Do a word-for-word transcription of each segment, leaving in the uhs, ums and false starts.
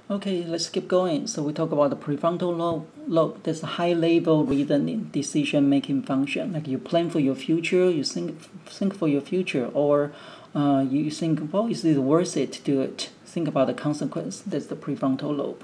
Okay, let's keep going. So we talk about the prefrontal lobe. lobe. There's a high-level reasoning, decision-making function. Like you plan for your future, you think think for your future, or uh, you think, well, is it worth it to do it? Think about the consequence. That's the prefrontal lobe.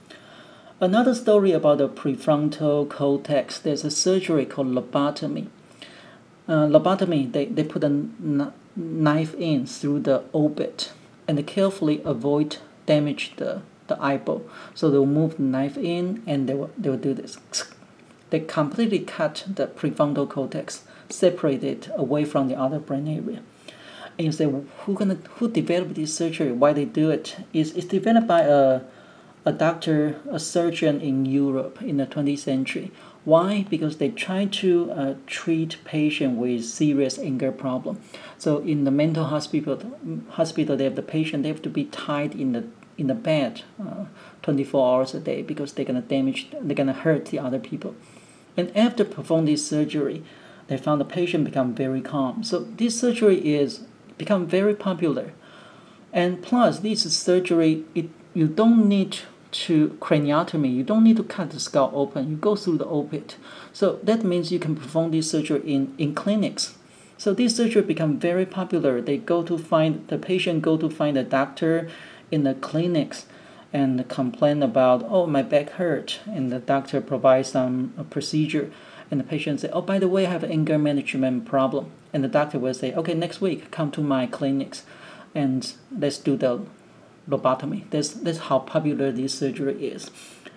Another story about the prefrontal cortex. There's a surgery called lobotomy. Uh, lobotomy, they, they put a knife in through the orbit and carefully avoid damage the the eyeball. So they'll move the knife in and they will, they will do this. They completely cut the prefrontal cortex, separate it away from the other brain area. And you say, who gonna who developed this surgery? Why they do it? It's, it's developed by a, a doctor, a surgeon in Europe in the twentieth century. Why? Because they try to uh, treat patients with serious anger problem. So in the mental hospital, hospital they have the patient, they have to be tied in the in the bed uh, twenty-four hours a day because they're gonna damage, they're gonna hurt the other people. And after performing this surgery, they found the patient become very calm. So this surgery is become very popular. And plus, this surgery, it you don't need to craniotomy, you don't need to cut the skull open, you go through the orbit. So that means you can perform this surgery in, in clinics. So this surgery become very popular. They go to find, the patient go to find a doctor in the clinics and complain about, oh, my back hurt, and the doctor provides some a procedure, and the patient say, oh, by the way, I have an anger management problem, and the doctor will say, okay, next week come to my clinics and let's do the lobotomy. That's, that's how popular this surgery is.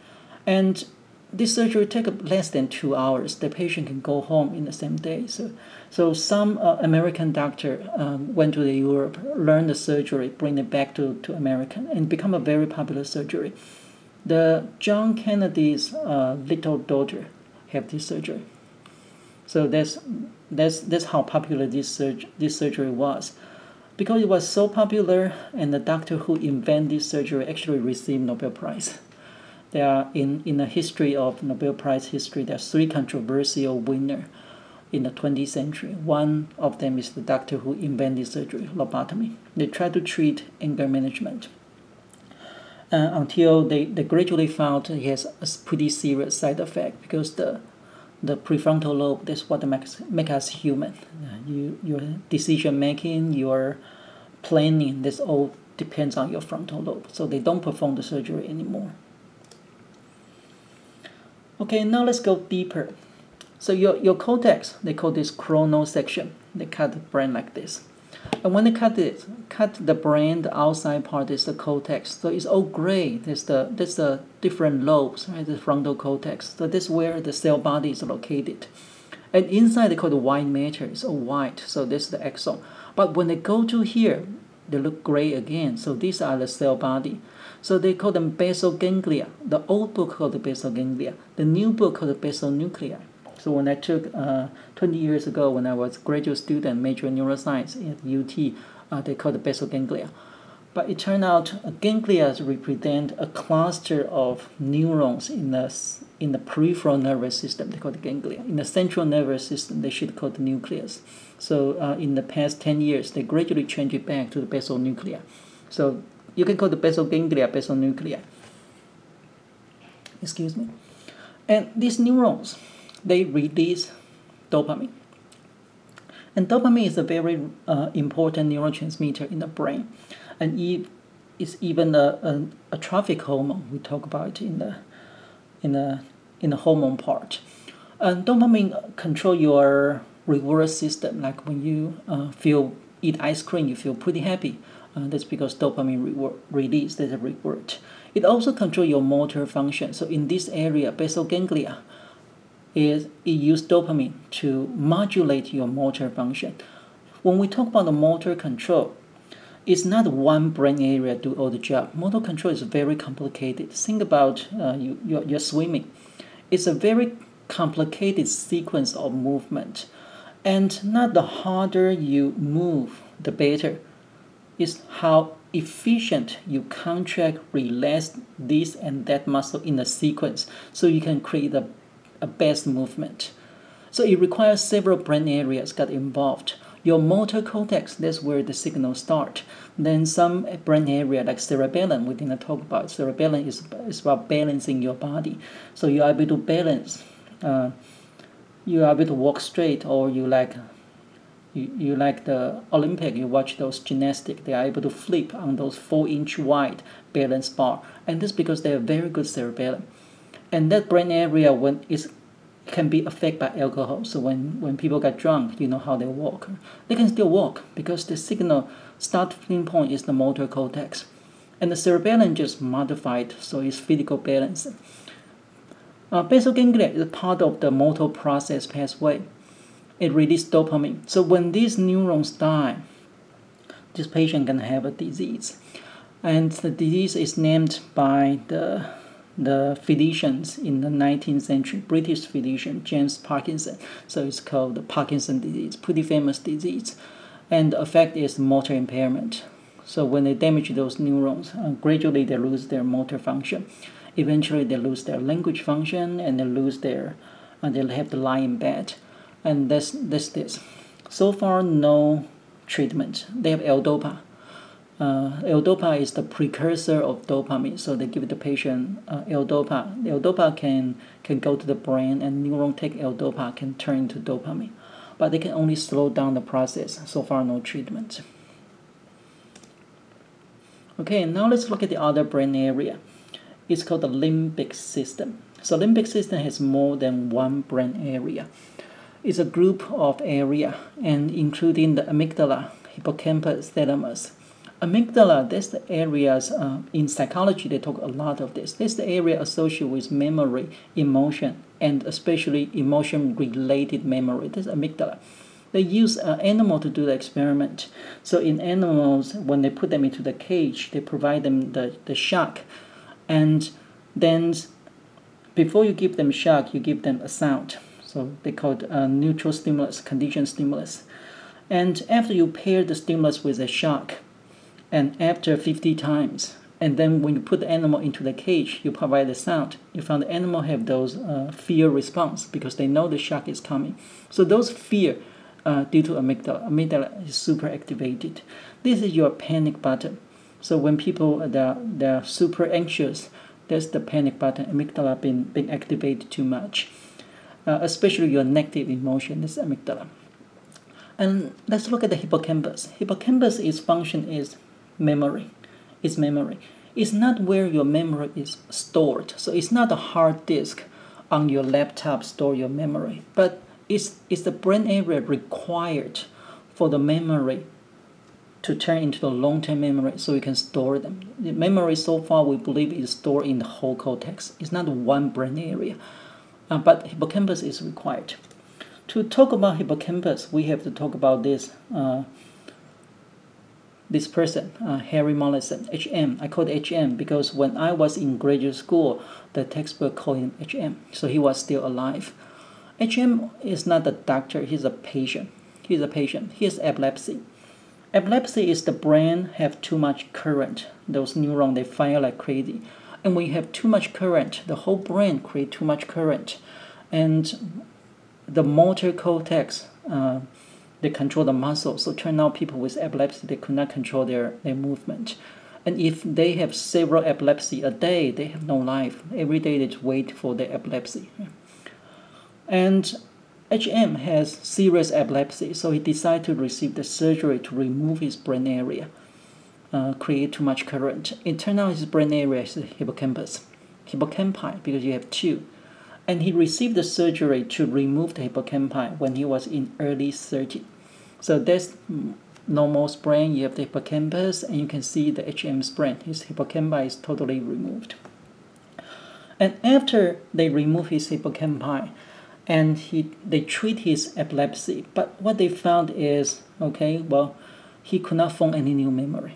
And this surgery takes less than two hours. The patient can go home in the same day. So, so some uh, American doctor um, went to the Europe, learned the surgery, bring it back to, to America, and become a very popular surgery. The John Kennedy's uh, little daughter have this surgery. So that's that's that's how popular this surg this surgery was. Because it was so popular, and the doctor who invented this surgery actually received Nobel Prize. There are, in, in the history of Nobel Prize history, there are three controversial winners in the twentieth century. One of them is the doctor who invented surgery, lobotomy. They tried to treat anger management uh, until they, they gradually found it has a pretty serious side effect because the the prefrontal lobe, that's what makes, makes us human. Uh, you, your decision making, your planning, this all depends on your frontal lobe. So they don't perform the surgery anymore. Okay, now let's go deeper. So your, your cortex, they call this coronal section. They cut the brain like this. And when they cut it, cut the brain, the outside part is the cortex. So it's all gray. There's the, there's the different lobes, right? The frontal cortex. So this is where the cell body is located. And inside they call the white matter. It's all white. So this is the axon. But when they go to here, they look gray again. So these are the cell body. So they call them basal ganglia. The old book called the basal ganglia. The new book called the basal nuclei. So when I took uh, twenty years ago, when I was a graduate student, major in neuroscience at U T, uh, they called the basal ganglia. But it turned out uh, ganglia represent a cluster of neurons in the in the peripheral nervous system. They call it ganglia. In the central nervous system, they should call it the nucleus. So uh, in the past ten years, they gradually changed it back to the basal nuclei. So you can call the basal ganglia basal nuclei. Excuse me. And these neurons, they release dopamine. And dopamine is a very uh, important neurotransmitter in the brain. And it is even a, a, a trophic hormone. We talk about it in the, in the, in the hormone part. And dopamine control your reward system. Like when you uh, feel eat ice cream, you feel pretty happy. Uh, that's because dopamine reward, release, there's a reward. It also controls your motor function. So in this area, basal ganglia, is it uses dopamine to modulate your motor function. When we talk about the motor control, it's not one brain area do all the job. Motor control is very complicated. Think about uh, you, you're, you're swimming. It's a very complicated sequence of movement. And not the harder you move, the better. It's how efficient you contract, relax this and that muscle in a sequence so you can create a a best movement. So it requires several brain areas got involved. Your motor cortex, that's where the signals start. Then some brain area like cerebellum, we didn't talk about. Cerebellum is, is about balancing your body. So you are able to balance. Uh, you are able to walk straight, or you like you, you like the Olympic, you watch those gymnastics, they are able to flip on those four inch wide balance bar. And this because they are very good cerebellum. And that brain area when is can be affected by alcohol. So when, when people get drunk, you know how they walk. They can still walk because the signal starting point is the motor cortex. And the cerebellum just modified, so it's physical balance. Uh, basal ganglia is part of the motor process pathway. It releases dopamine. So when these neurons die, this patient can have a disease. And the disease is named by the the physicians in the nineteenth century, British physician James Parkinson. So it's called the Parkinson disease, pretty famous disease. And the effect is motor impairment. So when they damage those neurons, uh, gradually they lose their motor function. Eventually they lose their language function, and they lose their, and they'll have to lie in bed. And that's, that's this. So far, no treatment. They have L-DOPA. Uh, L-DOPA is the precursor of dopamine, so they give the patient uh, L-DOPA. L-DOPA can, can go to the brain, and neuron take L-DOPA can turn into dopamine. But they can only slow down the process. So far, no treatment. Okay, now let's look at the other brain area. It's called the limbic system. So limbic system has more than one brain area. It's a group of area, and including the amygdala, hippocampus, thalamus. Amygdala, that's the areas, uh, in psychology they talk a lot of this. That's the area associated with memory, emotion, and especially emotion-related memory. That's amygdala. They use an uh, animal to do the experiment. So in animals, when they put them into the cage, they provide them the, the shock. And then before you give them shock, you give them a sound. So they call it uh, neutral stimulus, conditioned stimulus. And after you pair the stimulus with a shock, and after fifty times, and then when you put the animal into the cage, you provide the sound, you found the animal have those uh, fear response because they know the shock is coming. So those fear uh, due to amygdala, amygdala is super activated. This is your panic button. So when people they're, they're super anxious, that's the panic button, amygdala being, being activated too much. Uh, especially your negative emotion, this amygdala. And let's look at the hippocampus. Hippocampus, its function is memory. It's memory. It's not where your memory is stored. So it's not a hard disk on your laptop store your memory, but it's, it's the brain area required for the memory to turn into the long-term memory so you can store them. The memory so far we believe is stored in the whole cortex. It's not one brain area, uh, but hippocampus is required. To talk about hippocampus, we have to talk about this uh, this person, uh, Harry Mollison, H M. I call it H M because when I was in graduate school, the textbook called him H M, so he was still alive. H M is not a doctor, he's a patient. He's a patient. He has epilepsy. Epilepsy is the brain have too much current. Those neurons, they fire like crazy. And when you have too much current, the whole brain creates too much current. And the motor cortex, uh, they control the muscle. So turn out people with epilepsy, they could not control their, their movement. And if they have several epilepsy a day, they have no life. Every day they just wait for their epilepsy. And H M has serious epilepsy, so he decided to receive the surgery to remove his brain area, uh, create too much current. It turned out his brain area is hippocampus, hippocampi, because you have two. And he received the surgery to remove the hippocampi when he was in early thirty. So that's normal brain, you have the hippocampus, and you can see the H M's brain. His hippocampi is totally removed. And after they remove his hippocampi, and he, they treat his epilepsy, but what they found is, okay, well, he could not form any new memory.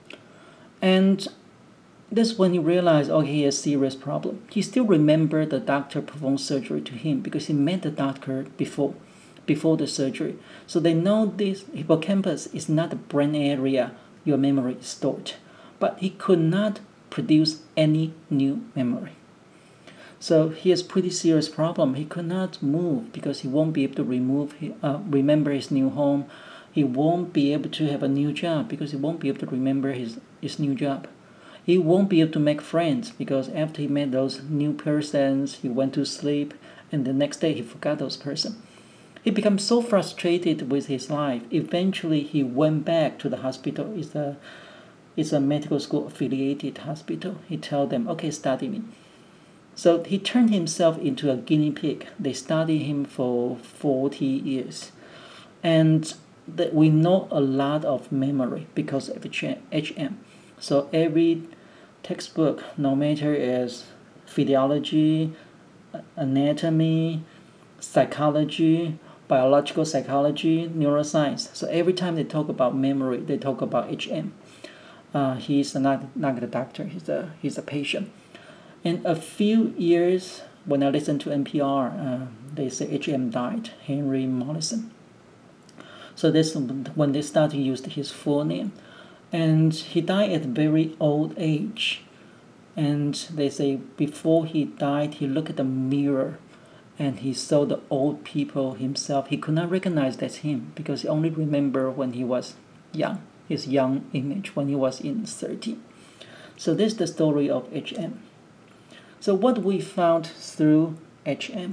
And that's when he realized, okay, he has a serious problem. He still remembered the doctor performed surgery to him because he met the doctor before, before the surgery. So they know this hippocampus is not the brain area your memory is stored. But he could not produce any new memory. So he has pretty serious problem. He could not move because he won't be able to remove, uh, remember his new home. He won't be able to have a new job because he won't be able to remember his, his new job. He won't be able to make friends because after he met those new persons, he went to sleep, and the next day he forgot those persons. He becomes so frustrated with his life. Eventually, he went back to the hospital. It's a, it's a medical school affiliated hospital. He told them, okay, study me. So he turned himself into a guinea pig. They studied him for forty years. And that we know a lot of memory because of H M. So every textbook, no matter as physiology, anatomy, psychology, biological psychology, neuroscience. So every time they talk about memory, they talk about H M. Uh, he's not, not a doctor, he's a, he's a patient. In a few years, when I listen to N P R, uh, they say H M died, Henry Morrison. So this when they started to use his full name. And he died at a very old age. And they say before he died, he looked at the mirror and he saw the old people himself. He could not recognize that's him because he only remembered when he was young, his young image when he was in thirty. So this is the story of H M. So what we found through H M?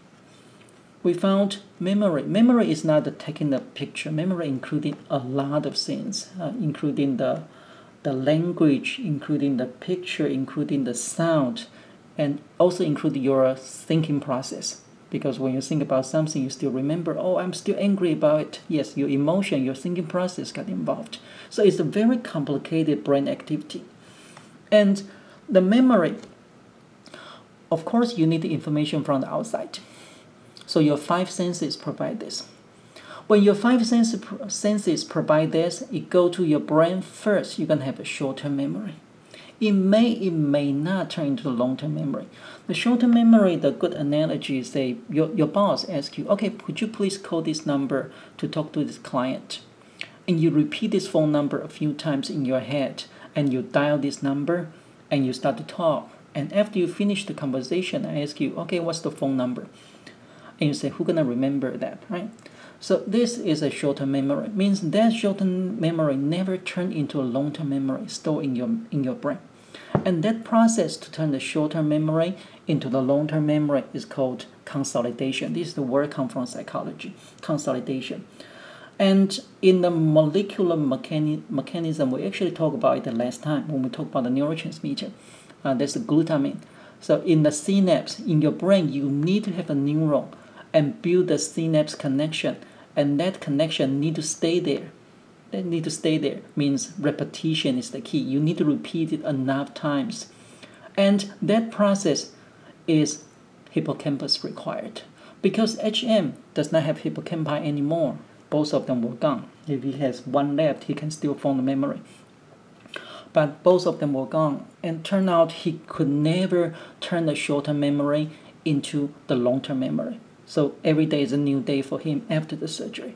We found memory. Memory is not the taking the picture. Memory including a lot of things, uh, including the, the language, including the picture, including the sound, and also include your thinking process. Because when you think about something, you still remember, oh, I'm still angry about it. Yes, your emotion, your thinking process got involved. So it's a very complicated brain activity. And the memory, of course, you need the information from the outside. So your five senses provide this. When your five senses, senses provide this, it go to your brain first. You're going to have a short-term memory. It may, it may not turn into long-term memory. The short-term memory, the good analogy is say your, your boss asks you, okay, could you please call this number to talk to this client? And you repeat this phone number a few times in your head, and you dial this number, and you start to talk. And after you finish the conversation, I ask you, okay, what's the phone number? And you say, who's going to remember that, right? So this is a short-term memory. It means that short-term memory never turned into a long-term memory stored in your, in your brain. And that process to turn the short-term memory into the long-term memory is called consolidation. This is the word comes from psychology, consolidation. And in the molecular mechani mechanism, we actually talked about it the last time when we talked about the neurotransmitter. Uh, there's the glutamine. So in the synapse, in your brain, you need to have a neuron and build the synapse connection, and that connection need to stay there. That need to stay there means repetition is the key. You need to repeat it enough times, and that process is hippocampus required because H M does not have hippocampi anymore. Both of them were gone. If he has one left, he can still form the memory. But both of them were gone, and turned out he could never turn the short-term memory into the long-term memory. So every day is a new day for him after the surgery.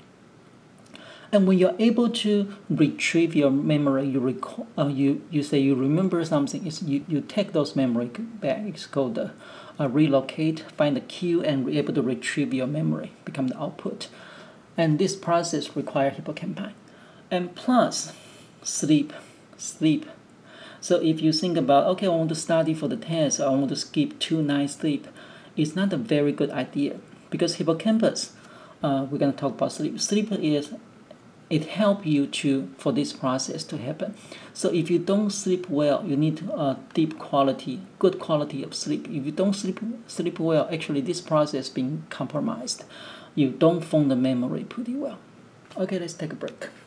And when you're able to retrieve your memory, you recall, uh, you you say you remember something. It's you you take those memory back. It's called the uh, relocate, find the cue, and be able to retrieve your memory, become the output. And this process requires hippocampi, and plus sleep, sleep. So if you think about, okay, I want to study for the test, or I want to skip two nights sleep, it's not a very good idea because hippocampus. Uh, we're going to talk about sleep. Sleep is it helps you to for this process to happen. So if you don't sleep well, you need a deep quality, good quality of sleep. If you don't sleep sleep well, actually this process being compromised. You don't form the memory pretty well. Okay, let's take a break.